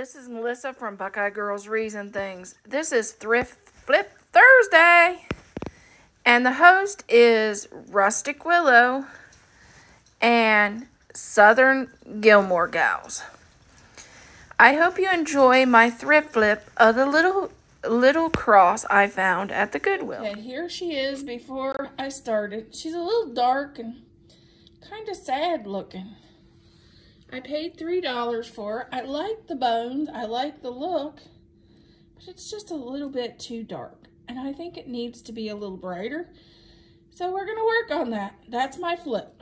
this is Melissa from Buckeye Girls Reason Things. This is Thrift Flip Thursday. And the host is Rustic Willow and Southern Gilmore Gals. I hope you enjoy my thrift flip of the little cross I found at the Goodwill. Okay, here she is before I started. She's a little dark and kind of sad looking. I paid $3 for it. I like the bones. I like the look, but it's just a little bit too dark. And I think it needs to be a little brighter. So we're going to work on that. That's my flip.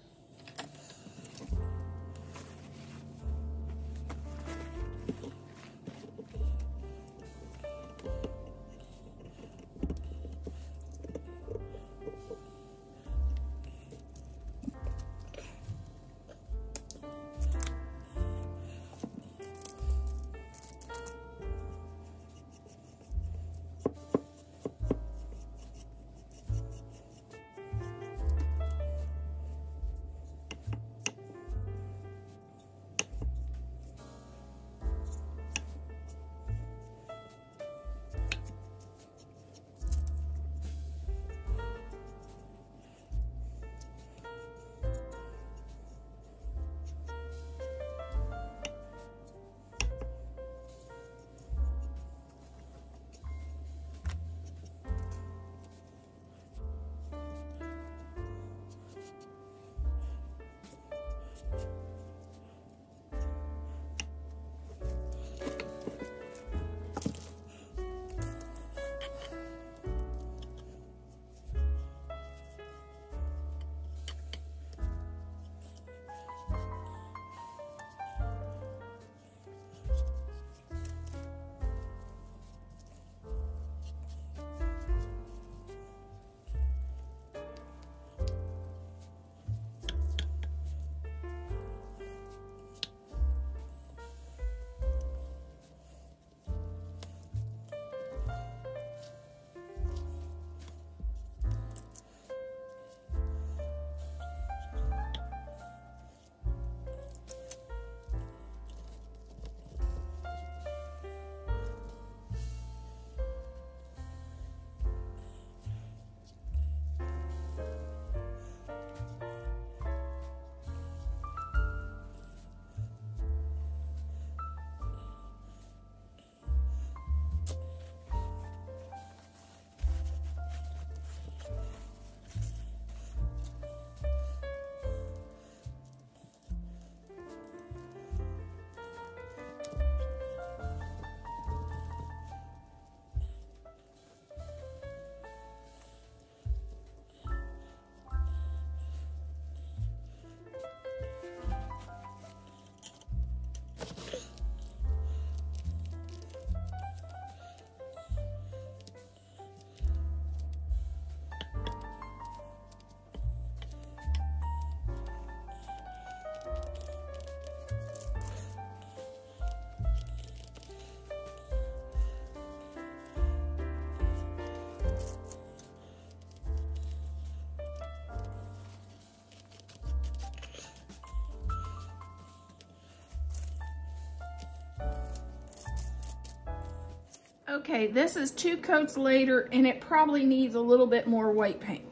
Okay, this is 2 coats later and it probably needs a little bit more white paint.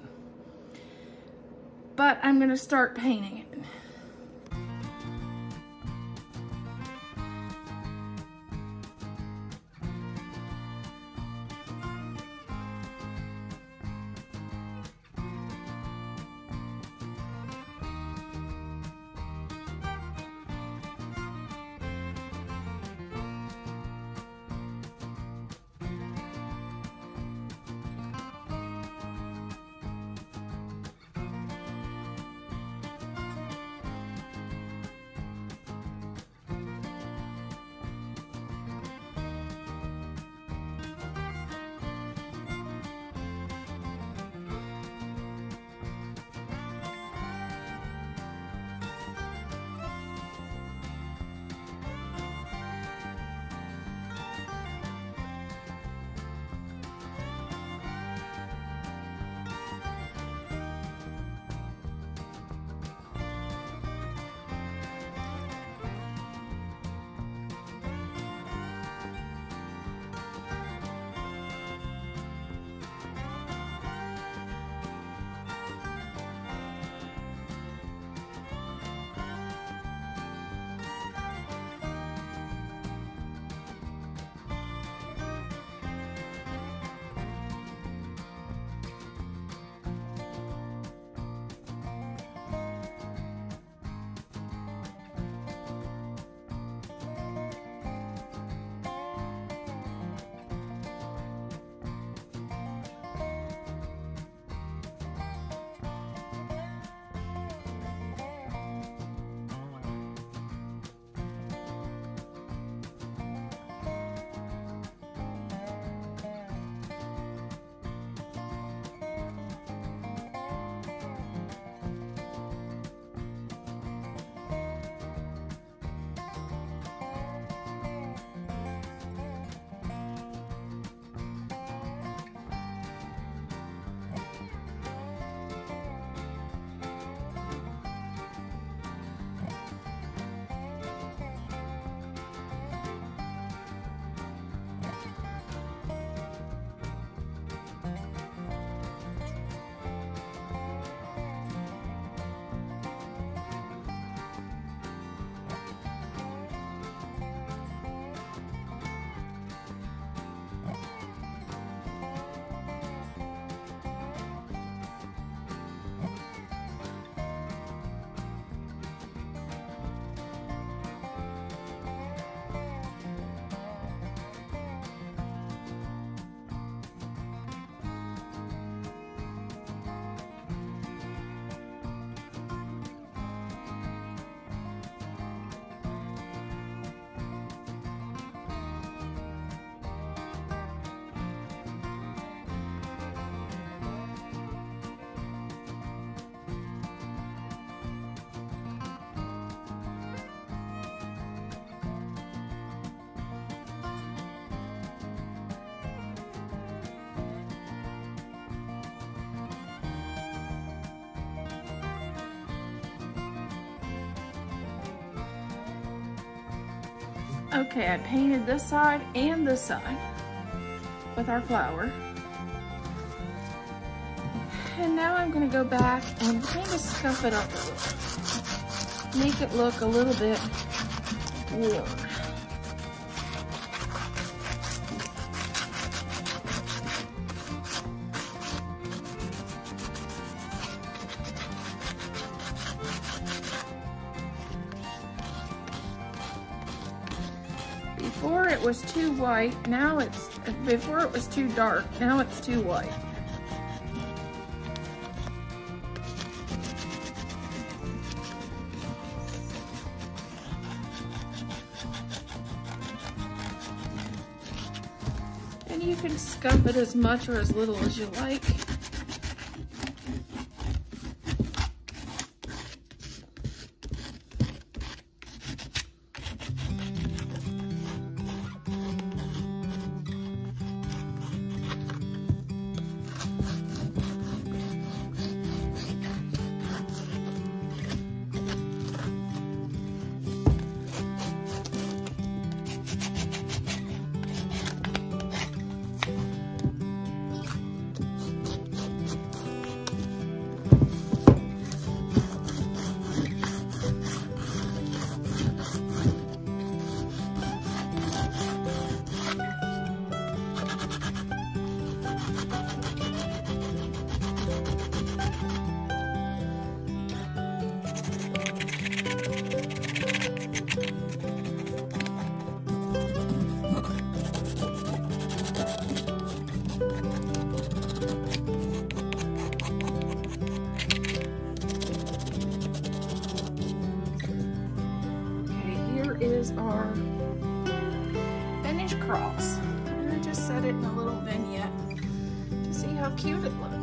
But I'm going to start painting it. Okay, I painted this side and this side with our flower. And now I'm gonna go back and kind of scuff it up a little. Make it look a little bit worn. Before it was too white, before it was too dark, now it's too white. And you can scuff it as much or as little as you like. Is our finished cross. I'm gonna just set it in a little vignette to see how cute it looks.